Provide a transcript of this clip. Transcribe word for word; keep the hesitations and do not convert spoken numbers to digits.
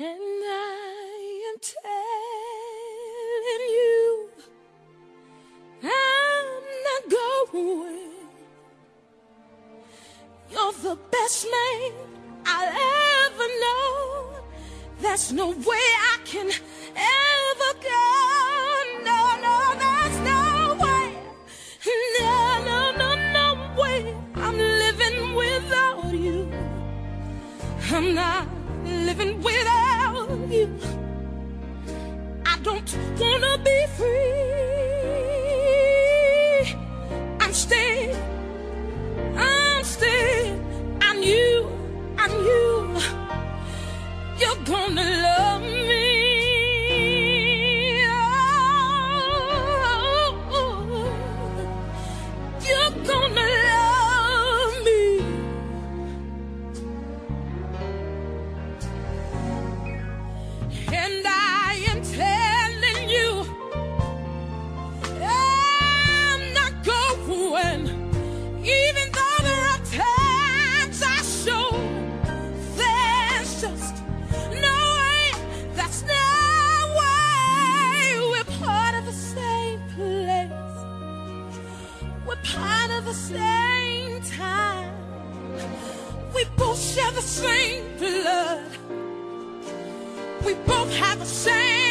And I am telling you, I'm not going. You're the best man I'll ever know. There's no way I can ever go. No, no, there's no way. No, no, no, no way. I'm living without you. I'm not living without you. I don't wanna be free. I'm staying, I'm staying. I knew, I knew you're gonna love me. Oh, you're gonna love me. And I am telling you, I'm not going. Even though there are times I show there's just no way, that's no way. We're part of the same place. We're part of the same time. We both share the same blood. We both have the same